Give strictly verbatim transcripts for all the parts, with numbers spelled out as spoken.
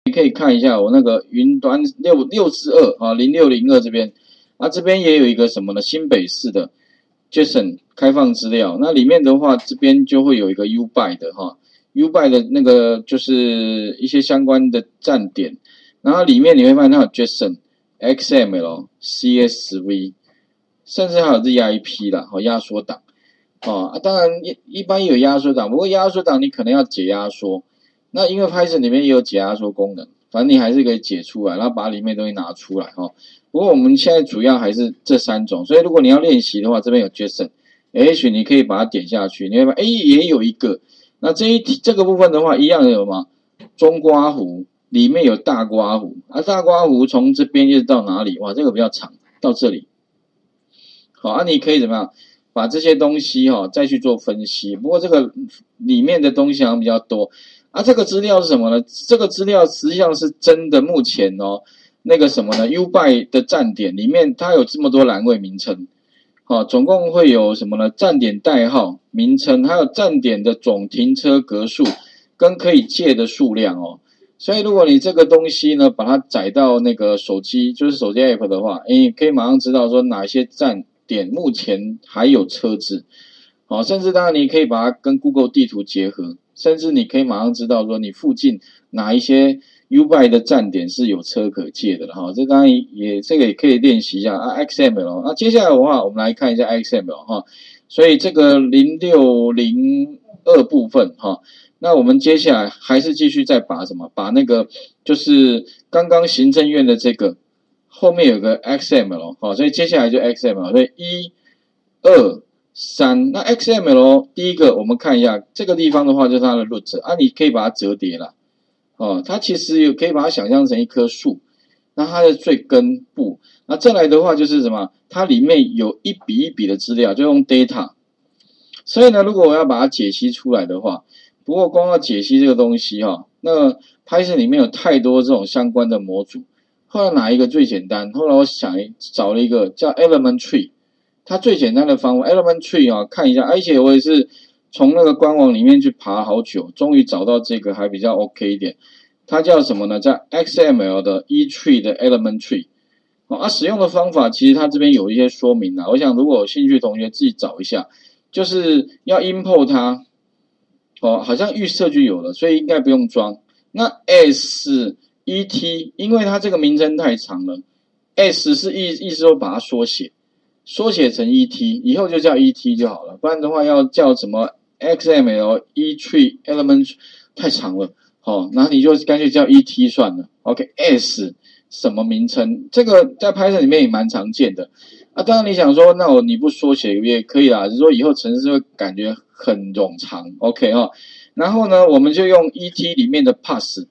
你可以看一下我那个云端六六之二啊，零六零二这边，啊这边也有一个什么呢？新北市的 JSON 开放资料，那里面的话，这边就会有一个 U B I 的哈 ，U B I 的那个就是一些相关的站点，然后里面你会发现它有 JSON、X M L、C S V， 甚至还有 Z I P 啦，和压缩档。哦，啊、当然一一般也有压缩档，不过压缩档你可能要解压缩。那因为 Python 里面也有解压缩功能，反正你还是可以解出来，然后把里面东西拿出来哈、哦。不过我们现在主要还是这三种，所以如果你要练习的话，这边有 JSON， 也许你可以把它点下去，你会发现哎也有一个。那这一题这个部分的话，一样的有吗？中刮弧里面有大刮弧，啊大刮弧从这边一直到哪里？哇，这个比较长，到这里。好，啊你可以怎么样？把这些东西哈、哦、再去做分析。不过这个里面的东西好像比较多。啊，这个资料是什么呢？这个资料实际上是真的，目前哦，那个什么呢 ？U B I 的站点里面它有这么多栏位名称，好、哦，总共会有什么呢？站点代号、名称，还有站点的总停车格数跟可以借的数量哦。所以如果你这个东西呢，把它载到那个手机，就是手机 App 的话，诶，可以马上知道说哪些站点目前还有车子，好、哦，甚至当然你可以把它跟 Google 地图结合。甚至你可以马上知道说你附近哪一些 U B I 的站点是有车可借的了哈，这当然也这个也可以练习一下啊 X M L。那接下来的话，我们来看一下 X M L 哈，所以这个零六零二部分哈，那我们接下来还是继续再把什么，把那个就是刚刚行政院的这个后面有个 X M L 哈，所以接下来就 X M L， 所以一、二。三，那 X M L 第一个我们看一下这个地方的话，就是它的 root 啊，你可以把它折叠了，哦，它其实也可以把它想象成一棵树，那它的最根部，那再来的话就是什么？它里面有一笔一笔的资料，就用 data， 所以呢，如果我要把它解析出来的话，不过光要解析这个东西哈、哦，那 Python 里面有太多这种相关的模组，后来哪一个最简单？后来我想找了一个叫 element tree。它最简单的方法 ，element tree 啊，看一下，而且我也是从那个官网里面去爬好久，终于找到这个还比较 OK 一点。它叫什么呢？叫 X M L 的 eTree 的 element tree。哦，啊，使用的方法其实它这边有一些说明啦。我想如果有兴趣的同学自己找一下，就是要 import 它，哦，好像预设就有了，所以应该不用装。那 S E T， 因为它这个名称太长了 ，S 是意意思说把它缩写。缩写成 E T， 以后就叫 E T 就好了，不然的话要叫什么 X M L eTree element 太长了，好、哦，那你就干脆叫 E T 算了。OK，S 什么名称？这个在 Python 里面也蛮常见的。啊，当然你想说，那我你不缩写也可以啦，只是说以后程式会感觉很冗长。OK 哈、哦，然后呢，我们就用 E T 里面的 pass，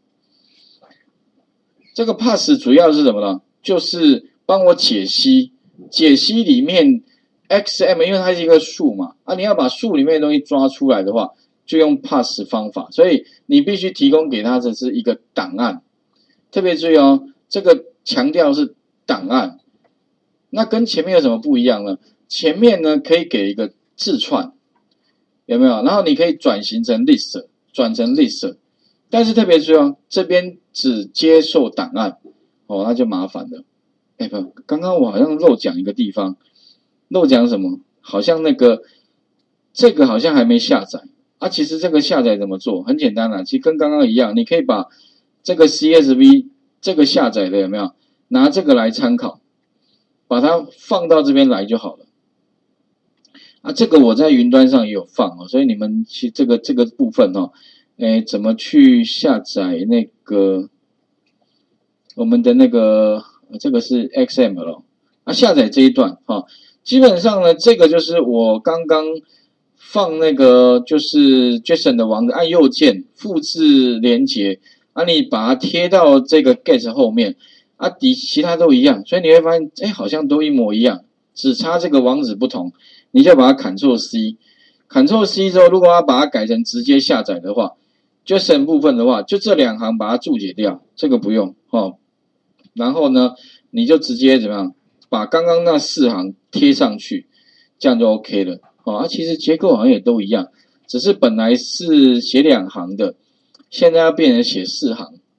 这个 pass 主要是什么呢？就是帮我解析。解析里面 X M， 因为它是一个数嘛，啊，你要把数里面的东西抓出来的话，就用 pass 方法，所以你必须提供给它的是一个档案。特别注意哦，这个强调是档案。那跟前面有什么不一样呢？前面呢可以给一个字串，有没有？然后你可以转型成 list， 转成 list， 但是特别注意哦，这边只接受档案，哦，那就麻烦了。哎不，刚刚我好像漏讲一个地方，漏讲什么？好像那个这个好像还没下载啊。其实这个下载怎么做？很简单啦、啊，其实跟刚刚一样，你可以把这个 C S V 这个下载的有没有？拿这个来参考，把它放到这边来就好了。啊，这个我在云端上也有放哦，所以你们其这个这个部分哦，哎，怎么去下载那个我们的那个？这个是 X M L， 啊，下载这一段哈、哦，基本上呢，这个就是我刚刚放那个就是 JSON 的网址，按右键复制连结，啊，你把它贴到这个 get 后面，啊，底其他都一样，所以你会发现，哎，好像都一模一样，只差这个网址不同，你就把它 Ctrl C，Ctrl C 之后，如果要把它改成直接下载的话 ，JSON 部分的话，就这两行把它注解掉，这个不用哦。然后呢，你就直接怎么样，把刚刚那四行贴上去，这样就 OK 了。哦，啊，其实结构好像也都一样，只是本来是写两行的，现在要变成写四行，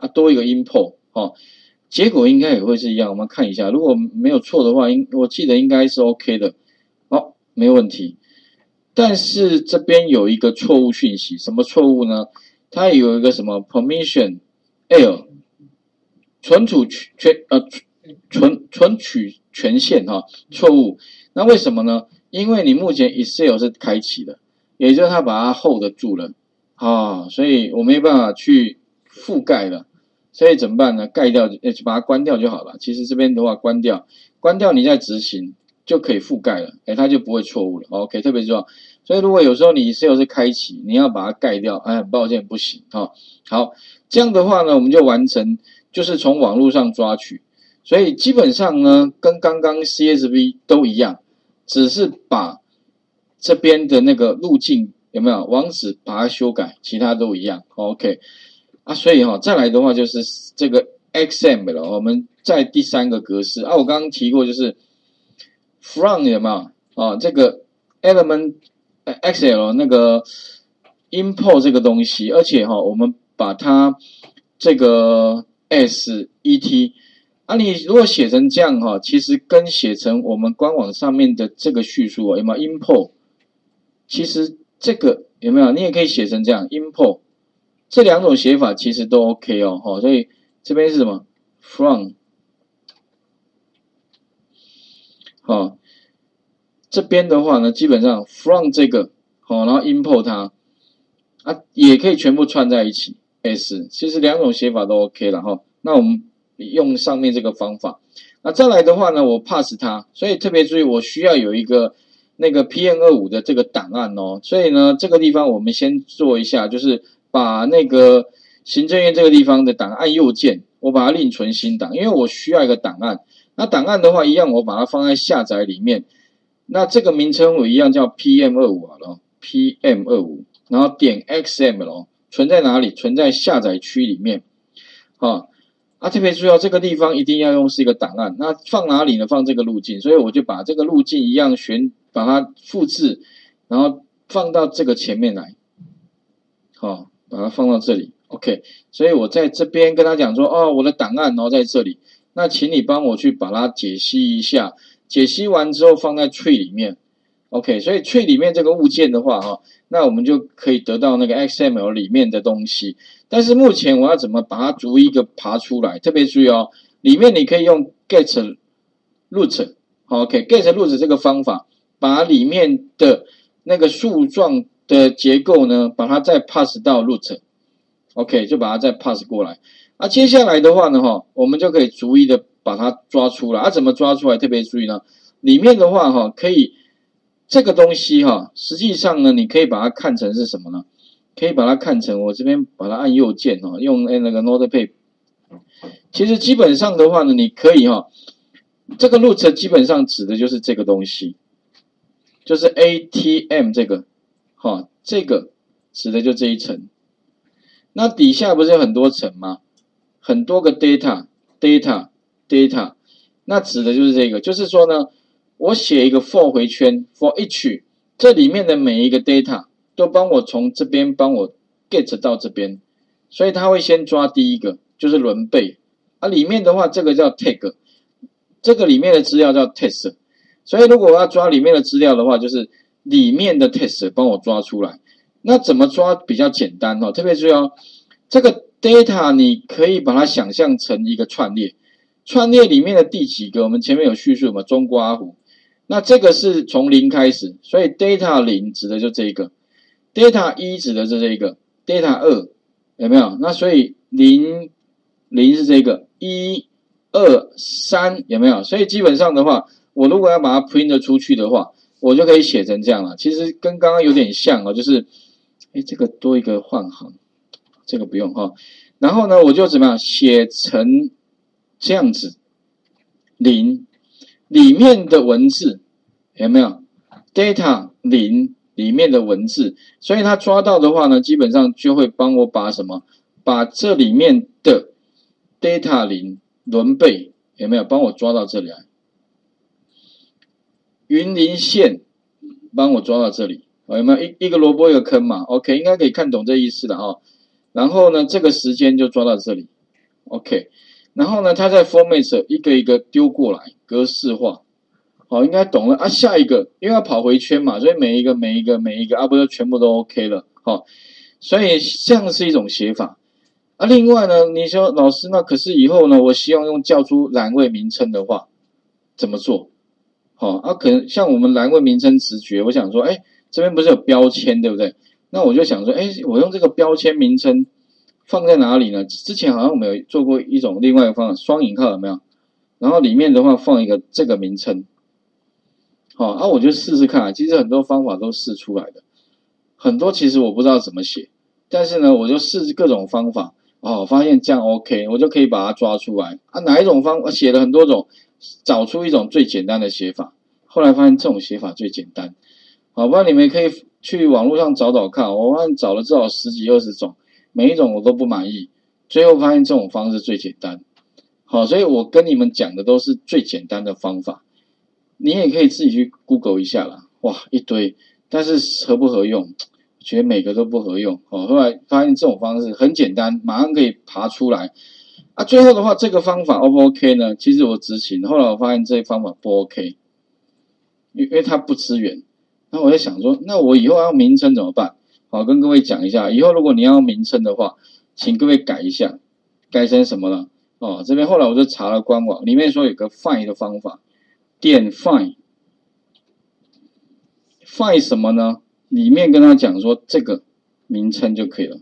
啊，多一个 import 哦，结果应该也会是一样。我们看一下，如果没有错的话，应我记得应该是 OK 的，好，没问题。但是这边有一个错误讯息，什么错误呢？它有一个什么 permission L 存储权呃存存取权限哈、哦、错误。那为什么呢？因为你目前 Excel 是开启的，也就是它把它 hold 住了啊，所以我没办法去覆盖了。所以怎么办呢？盖掉，呃，把它关掉就好了。其实这边的话关掉，关掉你再执行就可以覆盖了，哎，它就不会错误了。OK， 特别重要。所以如果有时候你 Excel 是开启，你要把它盖掉，哎，很抱歉不行哈、哦。好，这样的话呢，我们就完成，就是从网络上抓取。所以基本上呢，跟刚刚 C S V 都一样，只是把这边的那个路径有没有网址把它修改，其他都一样。OK。啊，所以哈、哦，再来的话就是这个 X M L 了。我们在第三个格式啊，我刚刚提过就是 from 有没有啊？这个 element X L 那个 import 这个东西，而且哈、哦，我们把它这个 set 啊，你如果写成这样哈、哦，其实跟写成我们官网上面的这个叙述、哦、有没有 import？ 其实这个有没有？你也可以写成这样 import。这两种写法其实都 OK 哦，齁，所以这边是什么 from， 好，这边的话呢，基本上 from 这个，好，然后 import 它，啊，也可以全部串在一起 s， 其实两种写法都 OK 了哈。那我们用上面这个方法，那再来的话呢，我 pass 它，所以特别注意，我需要有一个那个 P M 二十五 的这个档案哦，所以呢，这个地方我们先做一下，就是。把那个行政院这个地方的档案按右键，我把它另存新档，因为我需要一个档案。那档案的话，一样我把它放在下载里面。那这个名称我一样叫 P M 二十五 好了 ，P M 二十五， 然后点 X M L， 存在哪里？存在下载区里面。啊，啊，特别注意哦，这个地方一定要用是一个档案。那放哪里呢？放这个路径，所以我就把这个路径一样选，把它复制，然后放到这个前面来。好。把它放到这里 ，OK， 所以我在这边跟他讲说，哦，我的档案哦在这里，那请你帮我去把它解析一下，解析完之后放在 tree 里面 ，OK， 所以 tree 里面这个物件的话，哈，那我们就可以得到那个 X M L 里面的东西。但是目前我要怎么把它逐一个爬出来？特别注意哦，里面你可以用 get root， OK，get root 这个方法，把里面的那个树状的结构呢，把它再 pass 到 root，OK， 就把它再 pass 过来。啊，接下来的话呢，哈，我们就可以逐一的把它抓出来。啊，怎么抓出来？特别注意呢，里面的话，哈，可以这个东西哈，实际上呢，你可以把它看成是什么呢？可以把它看成，我这边把它按右键哈，用那个 Notepad。其实基本上的话呢，你可以哈，这个 root 基本上指的就是这个东西，就是 A T M 这个。好，这个指的就这一层，那底下不是有很多层吗？很多个 data data data， 那指的就是这个，就是说呢，我写一个 for 回圈 for each， 这里面的每一个 data 都帮我从这边帮我 get 到这边，所以它会先抓第一个，就是轮备啊，里面的话这个叫 tag， 这个里面的资料叫 test， 所以如果我要抓里面的资料的话，就是里面的 test 帮我抓出来，那怎么抓比较简单哦？特别注意哦，这个 data 你可以把它想象成一个串列，串列里面的第几个，我们前面有叙述嘛，中括弧，那这个是从零开始，所以 data 零指的就这一个 ，data 一指的是这一个 ，data 二有没有？那所以零零是这个，一二三有没有？所以基本上的话，我如果要把它 print 出去的话，我就可以写成这样了，其实跟刚刚有点像哦，就是，哎，这个多一个换行，这个不用哈。然后呢，我就怎么样写成这样子，零里面的文字有没有 ？data 零里面的文字，所以它抓到的话呢，基本上就会帮我把什么，把这里面的 data 零轮备有没有帮我抓到这里来？云林线帮我抓到这里，有没有一一个萝卜一个坑嘛 ？OK， 应该可以看懂这意思的哈。然后呢，这个时间就抓到这里 OK， 然后呢，它在 format 一个一个丢过来，格式化，好，应该懂了啊。下一个，因为要跑回圈嘛，所以每一个每一个每一个啊，不就全部都 OK 了，好，所以这样是一种写法啊。另外呢，你说老师，那可是以后呢，我希望用叫出栏位名称的话，怎么做？好啊，可能像我们栏位名称直觉，我想说，哎，这边不是有标签，对不对？那我就想说，哎，我用这个标签名称。放在哪里呢？之前好像我们有做过一种另外一个方法，双引号有没有？然后里面的话放一个这个名称，好，啊，我就试试看啊。其实很多方法都试出来的，很多其实我不知道怎么写，但是呢，我就试各种方法，哦，发现这样 OK， 我就可以把它抓出来啊。哪一种方法写了很多种，找出一种最简单的写法，后来发现这种写法最简单，好，不然你们可以去网络上找找看，我发现找了至少十几二十种。每一种我都不满意，最后发现这种方式最简单。好，所以我跟你们讲的都是最简单的方法，你也可以自己去 Google 一下啦。哇，一堆，但是合不合用？我觉得每个都不合用。哦，后来发现这种方式很简单，马上可以爬出来。啊，最后的话，这个方法 O 不 OK 呢？其实我执行，后来我发现这个方法不 OK， 因为它不支援。那我在想说，那我以后要名称怎么办？好，跟各位讲一下，以后如果你要名称的话，请各位改一下，改成什么了？哦，这边后来我就查了官网，里面说有个 find 的方法，点 find，find find 什么呢？里面跟他讲说这个名称就可以了。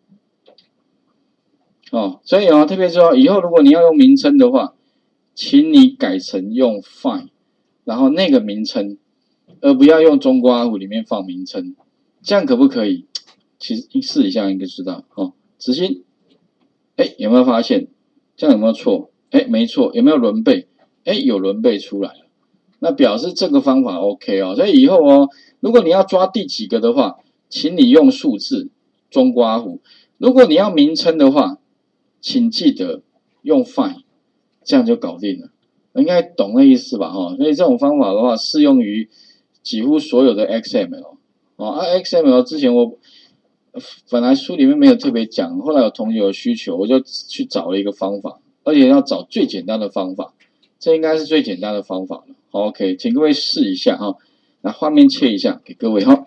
哦，所以啊，特别说以后如果你要用名称的话，请你改成用 find， 然后那个名称，而不要用中括弧里面放名称。这样可不可以？其实试一下应该知道哦。执行，哎，有没有发现？这样有没有错？哎，没错。有没有轮背？哎，有轮背出来了。那表示这个方法 OK 哦。所以以后哦，如果你要抓第几个的话，请你用数字中括弧。如果你要名称的话，请记得用 find， 这样就搞定了。应该懂那意思吧？哈，所以这种方法的话，适用于几乎所有的 X M L。哦，啊 ，X M L 之前我本来书里面没有特别讲，后来有同学有需求，我就去找了一个方法，而且要找最简单的方法，这应该是最简单的方法了。好 ，OK， 请各位试一下哈，那画面切一下给各位哈。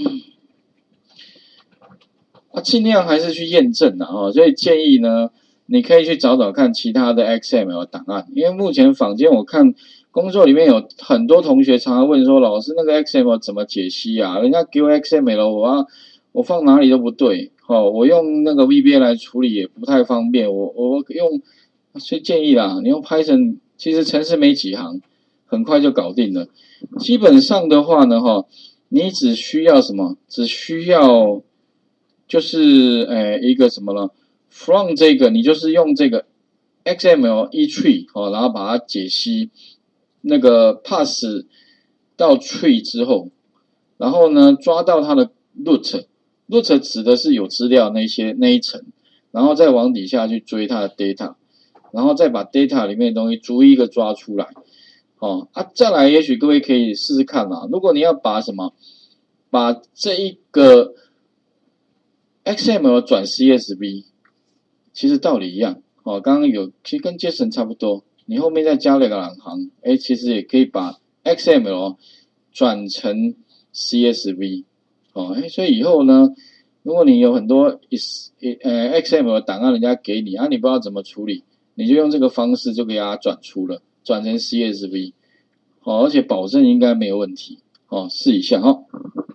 啊，尽量还是去验证的哈，所以建议呢，你可以去找找看其他的 X M L 档案，因为目前坊间我看。工作里面有很多同学常常问说，老师那个 X M L 怎么解析啊？人家给我 X M L， 我要我放哪里都不对，哦，我用那个 V B A 来处理也不太方便，我我用，所以建议啦，你用 Python， 其实程式没几行，很快就搞定了。基本上的话呢，哈，你只需要什么？只需要就是诶一个什么呢 ？From 这个你就是用这个 X M L E tree 哦，然后把它解析。那个 pass 到 tree 之后，然后呢抓到它的 root，root 指的是有资料那些那一层，然后再往底下去追它的 data， 然后再把 data 里面的东西逐一一个抓出来。哦啊，再来也许各位可以试试看啦。如果你要把什么，把这一个 X M L 转 C S V， 其实道理一样。哦，刚刚有其实跟 JSON 差不多。你后面再加了一个两行，哎，其实也可以把 X M L 转成 C S V， 哦，哎，所以以后呢，如果你有很多呃 X M L 档案，人家给你啊，你不知道怎么处理，你就用这个方式就给它转出了，转成 C S V， 哦，而且保证应该没有问题，哦，试一下哈。哦